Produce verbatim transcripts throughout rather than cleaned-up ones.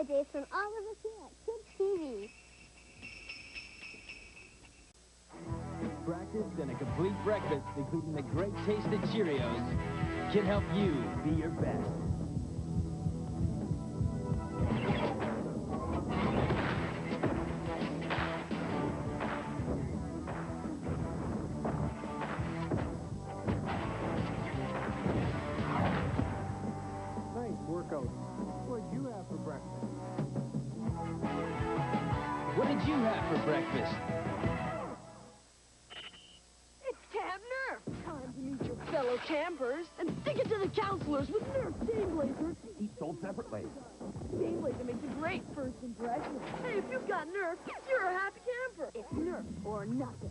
holidays from all of us here at Kids T V. Practice and a complete breakfast, including the great taste of Cheerios, can help you be your best. Nice workout. What'd you have for breakfast? What did you have for breakfast? Time to meet your fellow campers and stick it to the counselors with Nerf Dayblazer. Each sold separately. Dayblazer makes a great first impression. Hey, if you've got Nerf, you're a happy camper. It's Nerf or nothing.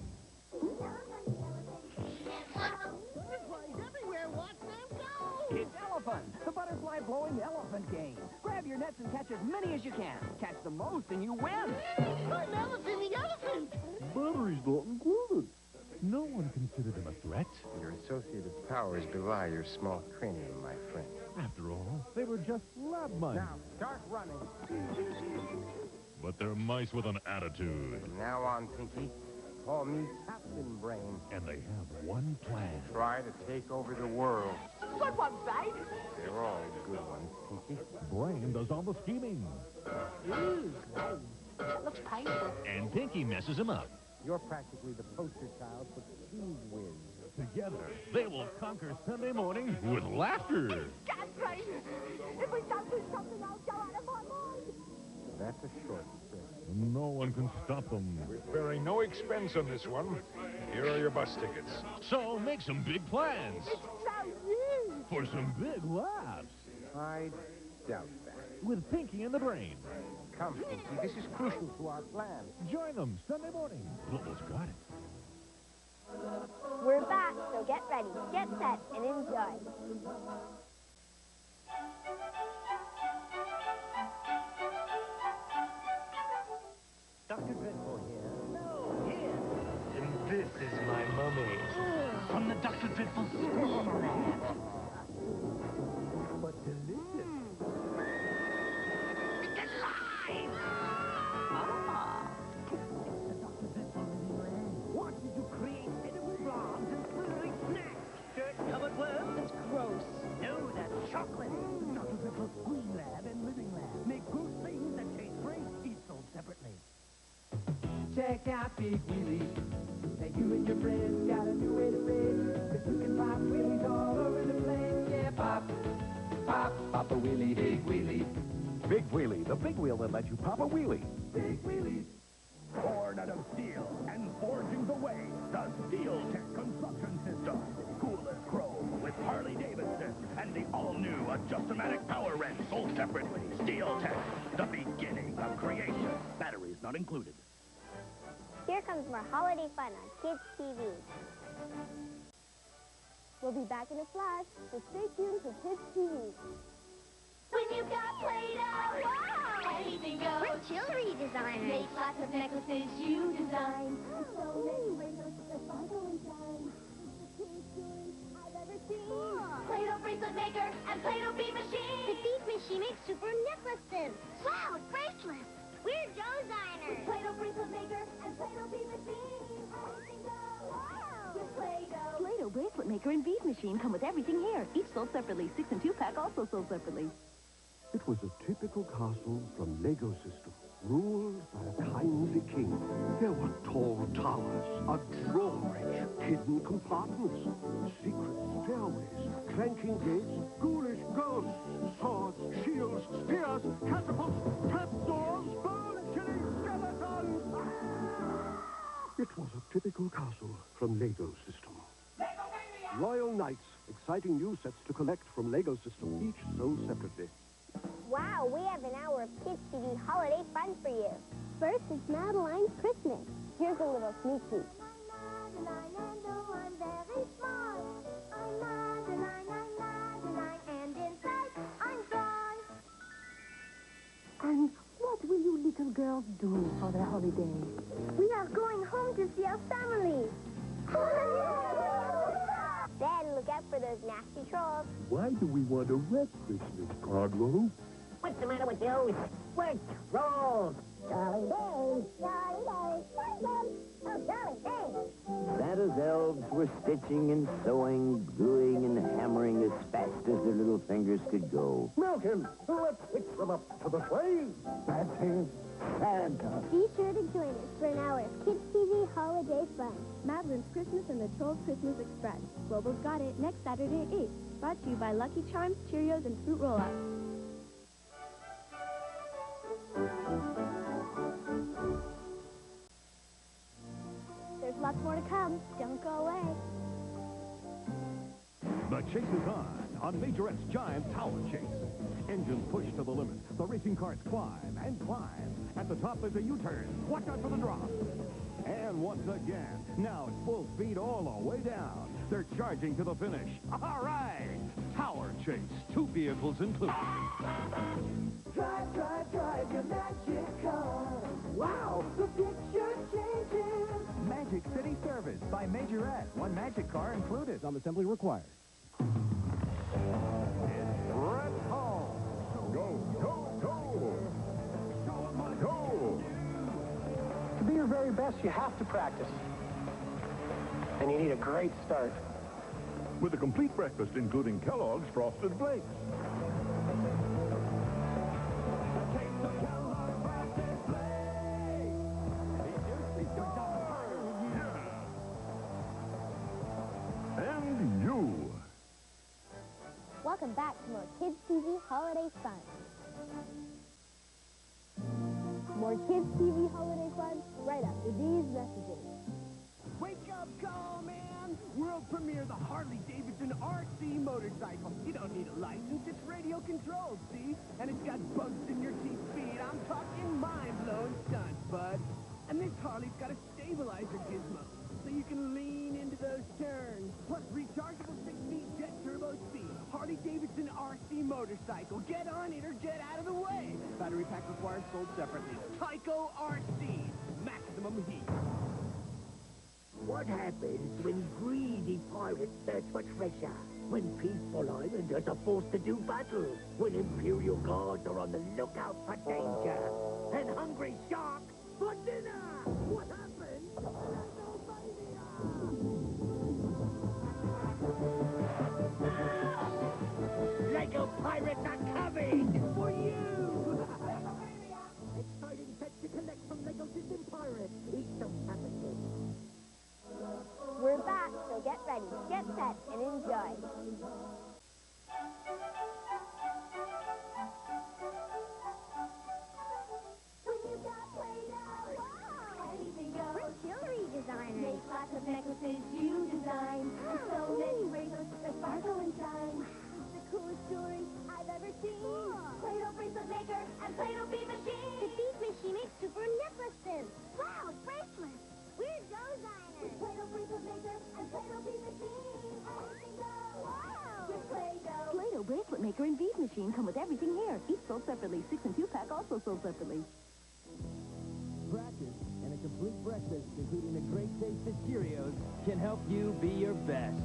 Butterflies everywhere. Watch them go. It's Elephant, the butterfly blowing elephant game. Grab your nets and catch as many as you can. Catch the most and you win. I'm Elephant the elephant. Batteries not included. No one considered them a threat. Your associated powers belie your small cranium, my friend. After all, they were just lab mice. Now, start running. But they're mice with an attitude. From now on, Pinky, call me Captain Brain. And they have one plan. Try to take over the world. Good one, right? They're all good ones, Pinky. Brain does all the scheming. Ooh, that looks painful. And Pinky messes him up. You're practically the poster child for Cheese Whiz. Together, they will conquer Sunday morning with laughter. That's right. If we don't do something, I'll go out of my mind. That's a short trip. No one can stop them. We're sparing no expense on this one. Here are your bus tickets. So make some big plans. It's so huge. For some big laughs. I doubt that. With Pinky and the Brain. Come, Pinky, this is crucial to our plan. Join them Sunday morning. Almost got it. We're back, so get ready, get set, and enjoy. Doctor Dreadful here. No, here. And this is my mummy. From the Doctor Dreadful School Lab. But delicious. Ah. It's the Doctor Dreadful living land. Watching you create edible blobs and slithery snacks. Dirt-covered worms. That's gross. No, that's chocolate. Doctor Dreadful's Green Lab and Living Lab make good things that taste great. Each sold separately. Check out Big Wheelie. Now you and your friends got a new way to race. Cause you can pop wheelies all over the place. Yeah, pop, pop, pop a wheelie, Big Wheelie. Big Wheelie, the big wheel that lets you pop a wheelie. Big Wheelies. Born out of steel and forging the way, the Steel Tech Construction System. Cool as chrome with Harley Davidson and the all-new Adjustomatic Power Wrench sold separately. Steel Tech, the beginning of creation. Batteries not included. Here comes more holiday fun on Kids T V. We'll be back in a flash, so stay tuned for Kids T V. When you've got Play-Doh, wow, anything goes. We're jewelry designers. Make lots of necklaces you design. So many rainbows with the sparkle and shine. The cutest jewelry I've ever seen. Play-Doh bracelet maker and Play-Doh bead machine. The bead machine makes super necklaces. Wow, bracelets. We're designers. Play-Doh bracelet maker and Play-Doh bead machine. Anything goes. Wow. With Play-Doh. Play-Doh bracelet maker and bead machine come with everything here. Each sold separately. Six and two pack also sold separately. It was a typical castle from Lego System, ruled by a kindly king. There were tall towers, a drawbridge, hidden compartments, secret stairways, clanking gates, ghoulish ghosts, swords, shields, spears, catapults, trapdoors, bone-chilling skeletons! It was a typical castle from Lego System. Royal Knights, exciting new sets to collect from Lego System, each sold separately. Wow, we have an hour of Kids T V holiday fun for you. First is Madeline's Christmas. Here's a little sneak peek. I'm Madeline and though I'm very small, I'm Madeline, I'm Madeline, and inside I'm gone. And what will you little girls do for the holiday? We are going home to see our family. Then look out for those nasty trolls. Why do we want a red Christmas, Carlo? What's the matter with you? We're trolls. Jolly days, jolly days, jolly days, oh, jolly days. Santa's elves were stitching and sewing, gluing and hammering as fast as their little fingers could go. Malcolm, let's hitch them up to the sleigh. That's him, Santa. Be sure to join us for an hour of Kids T V holiday fun. Madeline's Christmas and the Trolls Christmas Express. Global's got it next Saturday at eight. Brought to you by Lucky Charms, Cheerios, and Fruit Roll-Ups. There's lots more to come. Don't go away. The chase is on on Majorette's Giant Tower Chase. Engines push to the limit. The racing cars climb and climb. At the top, there's a U-turn. Watch out for the drop. And once again, now it's full speed all the way down. They're charging to the finish. All right. Tower Chase. Two vehicles included. Drive, drive, drive your magic car. Wow, the picture changes. Magic City Service by Majorette. One magic car included. Some assembly required. Brett Hall. Go, go, go. Go. To be your very best, you have to practice. And you need a great start. With a complete breakfast including Kellogg's Frosted Flakes. And you. Welcome back to more Kids T V holiday fun. More Kids T V holiday fun right after these messages. Wake up call, man! World premiere the Harley-Davidson R C motorcycle. You don't need a license, it's radio controlled, see? And it's got bugs in your teeth speed. I'm talking mind-blowing stunts, bud. And this Harley's got a stabilizer gizmo, so you can lean into those turns. Plus, rechargeable six-speed jet turbo speed. Harley-Davidson R C motorcycle. Get on it or get out of the way. Battery pack required, sold separately. Tyco R C. Maximum heat. What happens when greedy pirates search for treasure? When peaceful islanders are forced to do battle? When Imperial guards are on the lookout for danger? And hungry sharks for dinner? What happens? Lego pirates are coming for you! Exciting sets to collect from Lego Disney Pirates. Each don't have a thing. We're back, so get ready, get set, and enjoy. When you got Play-Doh, wow! Anything goes. We're jewelry designers. Make lots of necklaces you design. So many razors that sparkle and shine. It's the coolest jewelry I've ever seen. Play-Doh bracelet maker and Play-Doh bead machine. The bead machine makes super necklaces. Wow, bracelets. We're designers. Play-Doh bracelet maker and Play-Doh bead machine. Anything goes. Wow. With Play-Doh. Play-Doh bracelet maker and bead machine come with everything here. Each sold separately. Six and two pack also sold separately. Practice and a complete breakfast, including a great taste of Cheerios, can help you be your best.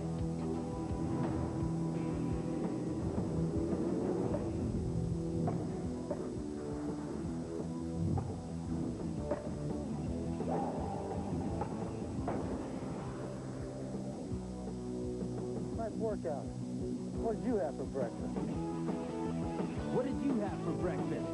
Nice workout. What did you have for breakfast? What did you have for breakfast?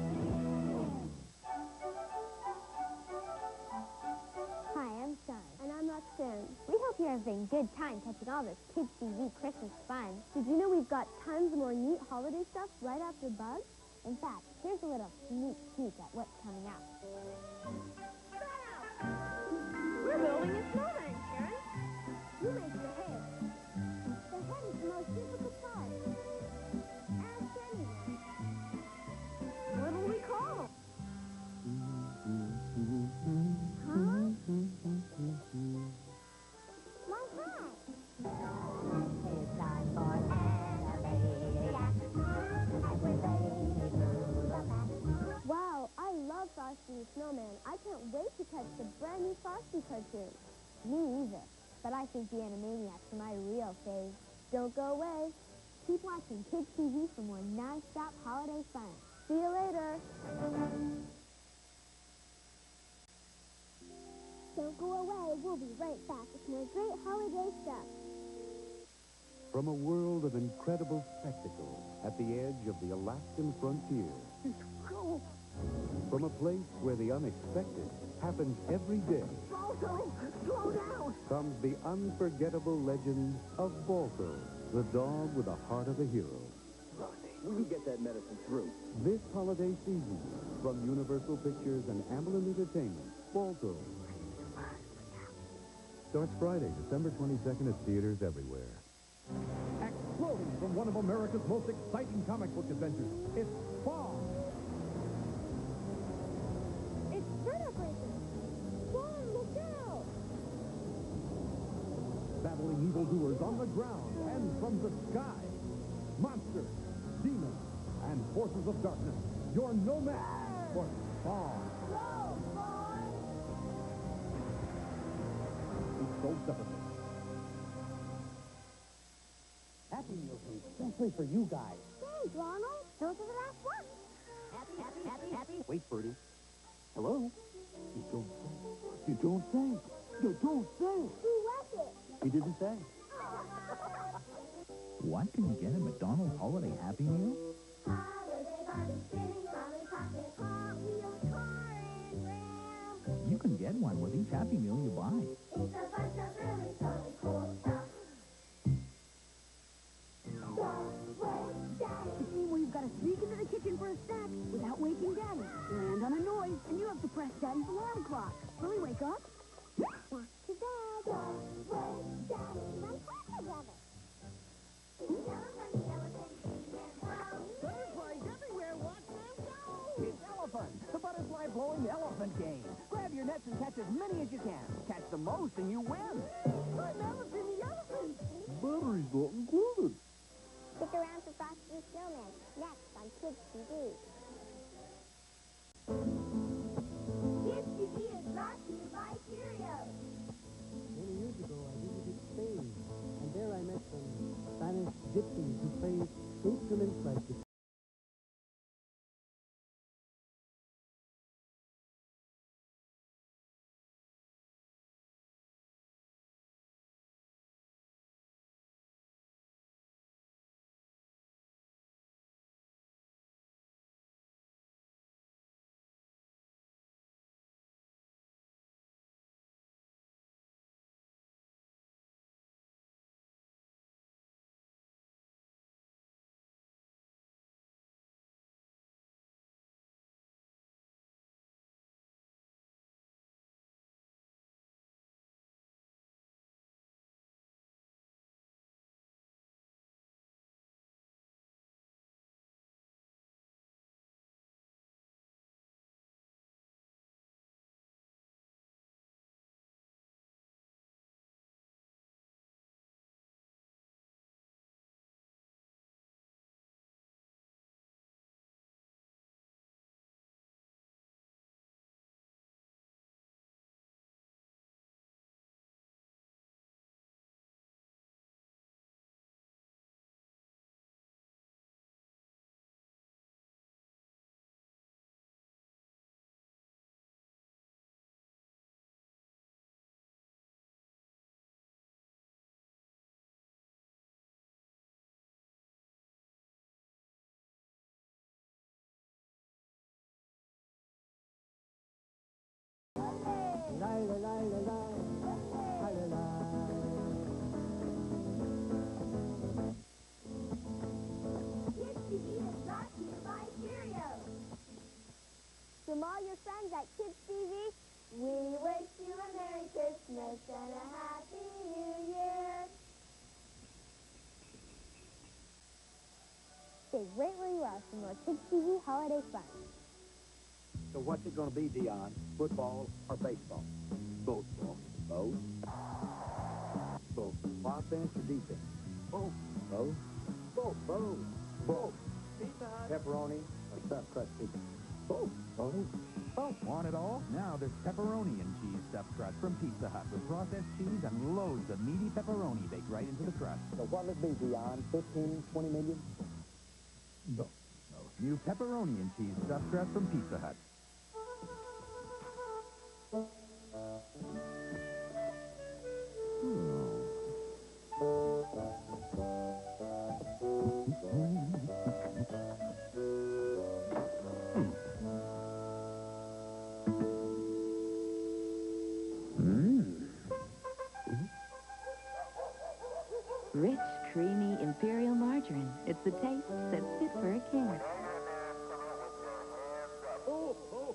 Hi, I'm Sean. And I'm Roxanne. We hope you're having a good time catching all this Kids T V Christmas fun. Did you know we've got tons more neat holiday stuff right after Buzz? In fact, here's a little sneak peek at what's coming up. We're building a snowman, Karen. You make your head. The head is the most difficult part. Ask Jenny. What will we call him? Huh? My hat. It's time for Animaniacs. And we're ready to move the back. Wow, I love Frosty the Snowman. I can't wait to catch the brand new Frosty cartoon. Me either. But I think the Animaniacs are my real fave. Don't go away. Keep watching Kids T V for more non-stop holiday fun. See you later. Don't go away. We'll be right back with more great holiday stuff. From a world of incredible spectacle at the edge of the Alaskan frontier. From a place where the unexpected happens every day. Balto, slow down! Comes the unforgettable legend of Balto, the dog with the heart of a hero. Rosie, will you get that medicine through? This holiday season, from Universal Pictures and Amblin Entertainment, Balto. Starts Friday, December twenty-second at theaters everywhere. Exploding from one of America's most exciting comic book adventures. It's Spawn. It's Vertebraker. Spawn, look out! Battling evildoers on the ground and from the sky. Monsters, demons, and forces of darkness. You're no match for Spawn. Go, Spawn! It's so separately. Happy Meal food, especially for you guys. Thanks, Ronald. Those are the last ones. Happy, happy, happy, happy. Wait, Bertie. Hello? You don't say. You don't say. You don't say. Who was it? He didn't say. What can you get at McDonald's Holiday Happy Meal? Holiday barbie spinning, Polly Pocket, Hot Wheels, car and ram. You can get one with each Happy Meal you buy. It's a bunch of really totally cool stuff. You see where you've got to sneak into the kitchen for a snack without waking Daddy. Land on a noise, and you have to press Daddy's alarm clock. Will he wake up? Back to bed. Don't wake Daddy. My papa brother. Butterflies everywhere. Watch them go. It's Elephant, the butterfly blowing elephant game. Grab your nets and catch as many as you can. Catch the most and you win. I'm Elephant the elephant. Batteries not included. Stick around for Frosty the Snowman, next on Kids T V. Kids T V is brought to you by Cheerios. Many years ago, I visited Spain, and there I met some Spanish gypsies who played instruments like the la la la la la la la la. Kids T V is brought to you by Cheerios. From all your friends at Kids T V, we wish you a Merry Christmas and a Happy New Year. Stay right where you are for more Kids T V holiday fun. So what's it going to be, Dion? Football or baseball? Both, ball. Both? Both. Offense or defense? Both. Both? Both. Both. Both. Pizza Hut. Pepperoni or stuffed crust chicken? Oh, oh, oh. Want it all? Now there's pepperoni and cheese stuffed crust from Pizza Hut with processed cheese and loads of meaty pepperoni baked right into the crust. So what'll it be, Dion? fifteen, twenty million? No. No. New pepperoni and cheese stuffed crust from Pizza Hut. Rich, creamy imperial margarine. It's the taste that's fit for a king. Oh, oh.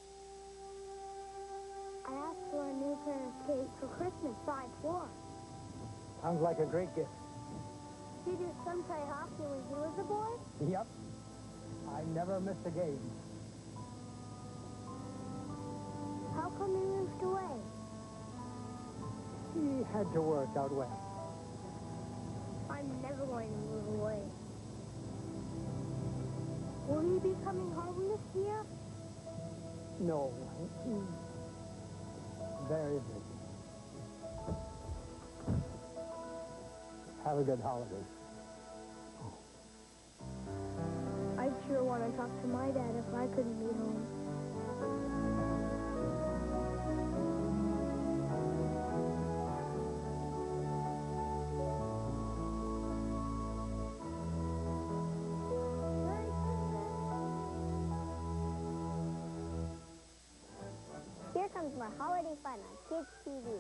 I asked for a new pair of skates for Christmas, five four. Sounds like a great gift. Did your son play hockey when he was a boy? Yep. I never missed a game. How come he moved away? He had to work out west. I'm never going to move away. Will he be coming home this year? No. There isn't. Have a good holiday. I'd sure want to talk to my dad if I couldn't be home. Here comes more holiday fun on Kids T V.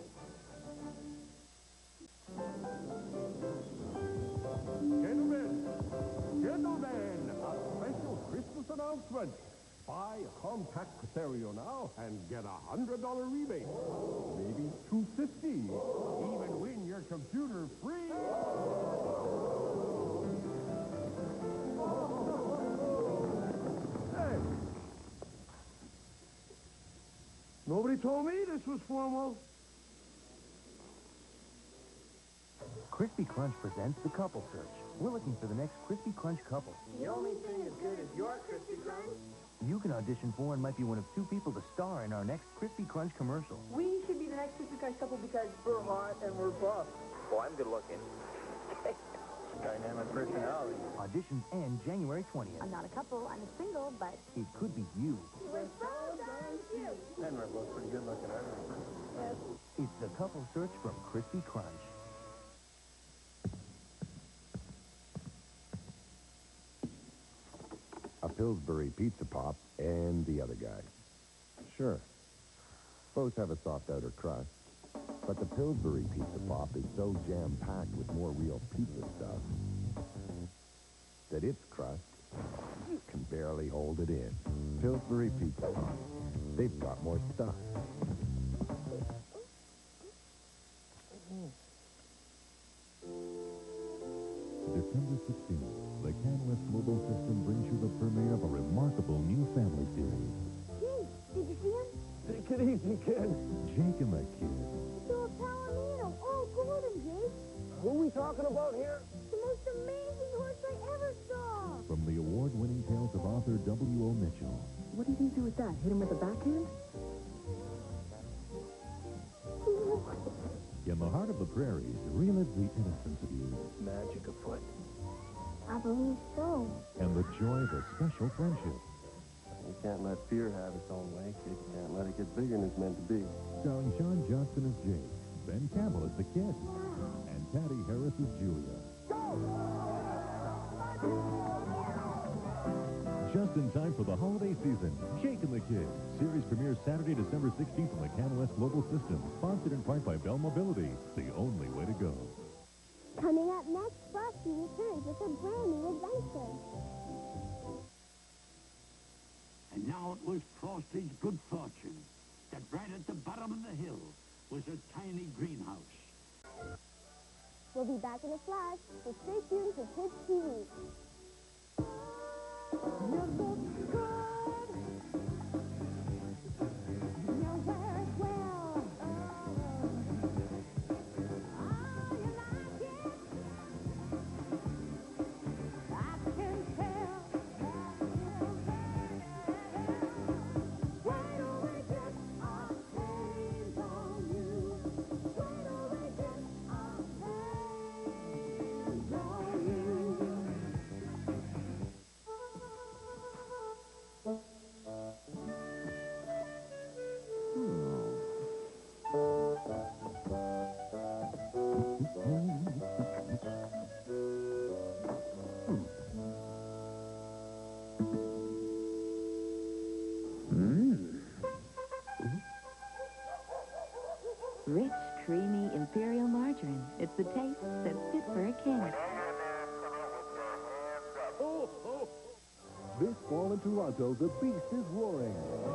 Gentlemen, gentlemen, a special Christmas announcement. Buy a compact stereo now and get a hundred dollar rebate. Maybe two fifty. Even win your computer free. Hey. Nobody told me this was formal. Crispy Crunch presents The Couple Search. We're looking for the next Crispy Crunch couple. The only thing as good as your Crispy Crunch. You can audition for and might be one of two people to star in our next Crispy Crunch commercial. We should be the next Crispy Crunch couple because we're hot and we're buff. Well, I'm good looking. Dynamic personality. Auditions end January twentieth. I'm not a couple, I'm a single, but... It could be you. We're so darn cute. And we're both pretty good looking, aren't we? Yes. It's The Couple Search from Crispy Crunch. A Pillsbury Pizza Pop and the other guy. Sure, both have a soft outer crust, but the Pillsbury Pizza Pop is so jam-packed with more real pizza stuff that its crust can barely hold it in. Pillsbury Pizza Pop. They've got more stuff. December sixteenth, the CanWest Global System brings you the premiere of a remarkable new family series. Hey, did you see him? Take it easy, kid. Jake and the Kid. Saw a Palomino. Oh, Gordon, Jake. Who are we talking about here? The most amazing horse I ever saw. From the award-winning tales of author W O Mitchell. What do you think do with that? Hit him with a backhand? In the heart of the prairies, relive the innocence of youth. Magic afoot. I believe so. And the joy of a special friendship. You can't let fear have its own way, kid. You can't let it get bigger than it's meant to be. Starring Sean Johnston as Jake, Ben Campbell as the Kid, and Patty Harris as Julia. Just in time for the holiday season, Jake and the Kid. Series premieres Saturday, December sixteenth on the CanWest Global System. Sponsored in part by Bell Mobility. The only way to go. Coming up next, Frosty returns with a brand new adventure. And now it was Frosty's good fortune that right at the bottom of the hill was a tiny greenhouse. We'll be back in a flash, so stay tuned to Kids T V. You look good. You wear it well. Oh, you like it? I can tell. This fall in Toronto, the beast is roaring.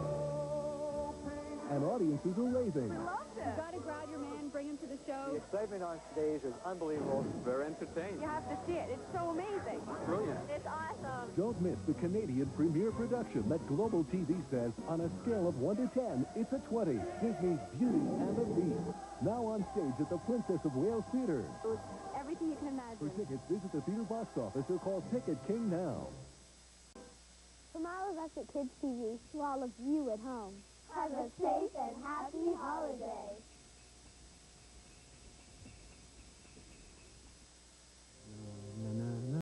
And audiences are raving. You gotta grab your man, bring him to the show. The excitement on stage is unbelievable. Very entertaining. You have to see it. It's so amazing. Brilliant. It's awesome. Don't miss the Canadian premiere production that Global T V says, on a scale of one to ten, it's a twenty. Disney's Beauty and the Beast. Now on stage at the Princess of Wales Theatre. Everything you can imagine. For tickets, visit the theater box office or call Ticket King now. From all of us at Kids T V to all of you at home, have a safe